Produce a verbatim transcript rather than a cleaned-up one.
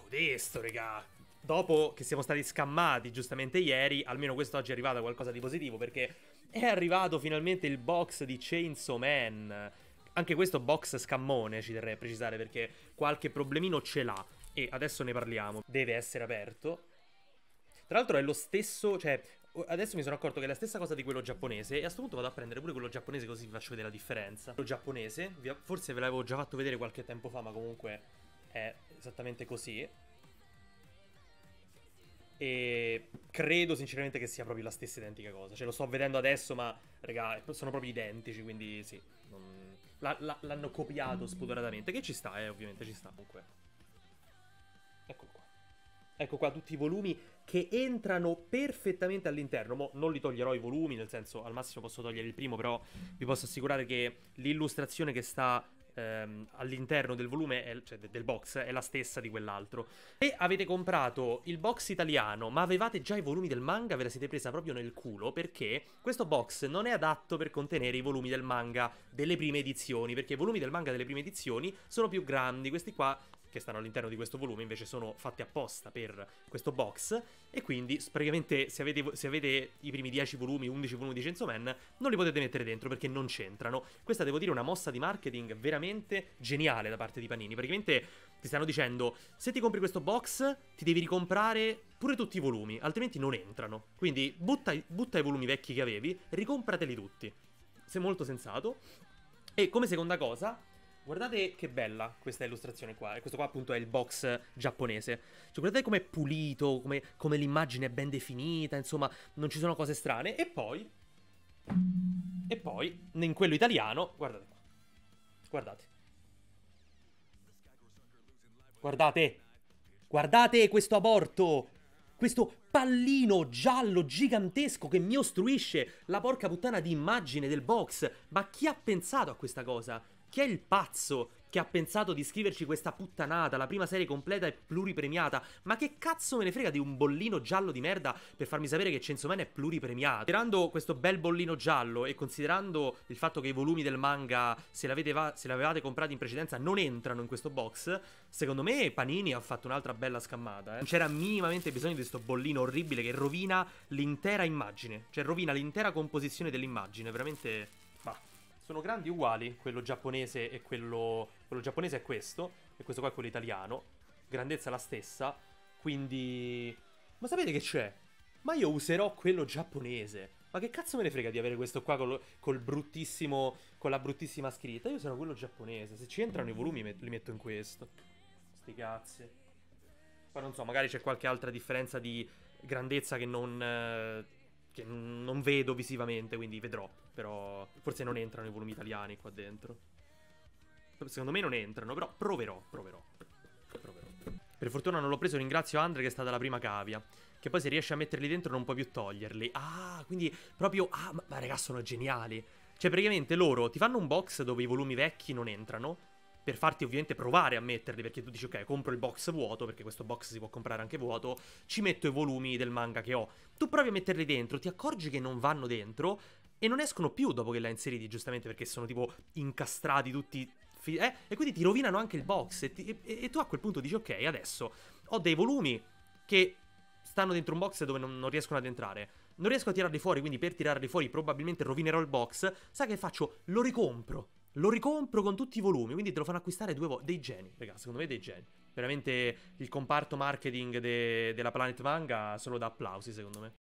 modesto, regà. Dopo che siamo stati scammati giustamente ieri, almeno quest'oggi è arrivato qualcosa di positivo, perché è arrivato finalmente il box di Chainsaw Man. Anche questo box scammone, ci terrei a precisare, perché qualche problemino ce l'ha. E adesso ne parliamo. Deve essere aperto. Tra l'altro è lo stesso, cioè, adesso mi sono accorto che è la stessa cosa di quello giapponese. E a questo punto vado a prendere pure quello giapponese, così vi faccio vedere la differenza. Quello giapponese, forse ve l'avevo già fatto vedere qualche tempo fa, ma comunque è esattamente così. E credo sinceramente che sia proprio la stessa identica cosa. Cioè lo sto vedendo adesso, ma raga, sono proprio identici, quindi sì, non... la, la, l'hanno copiato spudoratamente. Che ci sta, eh, ovviamente ci sta comunque. Eccolo qua. Ecco qua tutti i volumi che entrano perfettamente all'interno. Mo non li toglierò i volumi, nel senso al massimo posso togliere il primo, però vi posso assicurare che l'illustrazione che sta ehm, all'interno del volume, è, cioè del box, è la stessa di quell'altro. Se avete comprato il box italiano ma avevate già i volumi del manga, ve la siete presa proprio nel culo, perché questo box non è adatto per contenere i volumi del manga delle prime edizioni, perché i volumi del manga delle prime edizioni sono più grandi. Questi qua, che stanno all'interno di questo volume, invece sono fatti apposta per questo box, e quindi praticamente se avete, se avete i primi dieci volumi, undici volumi di Chainsaw Man, non li potete mettere dentro perché non c'entrano. Questa, devo dire, è una mossa di marketing veramente geniale da parte di Panini. Praticamente ti stanno dicendo: se ti compri questo box ti devi ricomprare pure tutti i volumi, altrimenti non entrano. Quindi butta, butta i volumi vecchi che avevi, ricomprateli tutti. Sei molto sensato. E come seconda cosa, guardate che bella questa illustrazione qua. E questo qua appunto è il box giapponese. Cioè guardate com'è pulito, come, come l'immagine è ben definita, insomma non ci sono cose strane. E poi E poi in quello italiano, guardate qua. Guardate. Guardate. Guardate questo aborto. Questo pallino giallo gigantesco che mi ostruisce la porca puttana di immagine del box. Ma chi ha pensato a questa cosa? Chi è il pazzo che ha pensato di scriverci questa puttanata? La prima serie completa e pluripremiata. Ma che cazzo me ne frega di un bollino giallo di merda per farmi sapere che Chainsaw Man è pluripremiato? Considerando questo bel bollino giallo e considerando il fatto che i volumi del manga, se l'avete se l'avevate comprati in precedenza, non entrano in questo box, secondo me Panini ha fatto un'altra bella scammata. Eh. Non c'era minimamente bisogno di questo bollino orribile che rovina l'intera immagine. Cioè rovina l'intera composizione dell'immagine. Veramente... bah. Sono grandi uguali, quello giapponese e quello... quello giapponese è questo, e questo qua è quello italiano. Grandezza la stessa, quindi... ma sapete che c'è? Ma io userò quello giapponese. Ma che cazzo me ne frega di avere questo qua col, col bruttissimo... con la bruttissima scritta? Io userò quello giapponese. Se ci entrano i volumi li metto in questo. Sti cazzi. Poi non so, magari c'è qualche altra differenza di grandezza che non... Eh... che non vedo visivamente, quindi vedrò. Però forse non entrano i volumi italiani qua dentro. Secondo me non entrano, però proverò, proverò. Proverò. Per fortuna non l'ho preso, ringrazio Andre che è stata la prima cavia. Che poi se riesci a metterli dentro non puoi più toglierli. Ah, quindi proprio... ah, ma, ma ragazzi, sono geniali. Cioè praticamente loro ti fanno un box dove i volumi vecchi non entrano, per farti ovviamente provare a metterli, perché tu dici ok, compro il box vuoto, perché questo box si può comprare anche vuoto, ci metto i volumi del manga che ho. Tu provi a metterli dentro, ti accorgi che non vanno dentro e non escono più dopo che li hai inseriti, giustamente perché sono tipo incastrati tutti, eh? E quindi ti rovinano anche il box e, ti, e, e tu a quel punto dici ok, adesso ho dei volumi che stanno dentro un box dove non, non riescono ad entrare, non riesco a tirarli fuori, quindi per tirarli fuori probabilmente rovinerò il box. Sai che faccio? Lo ricompro. Lo ricompro con tutti i volumi, quindi te lo fanno acquistare due volte. Dei geni, raga, secondo me dei geni. Veramente il comparto marketing de della Planet Manga solo da applausi, secondo me.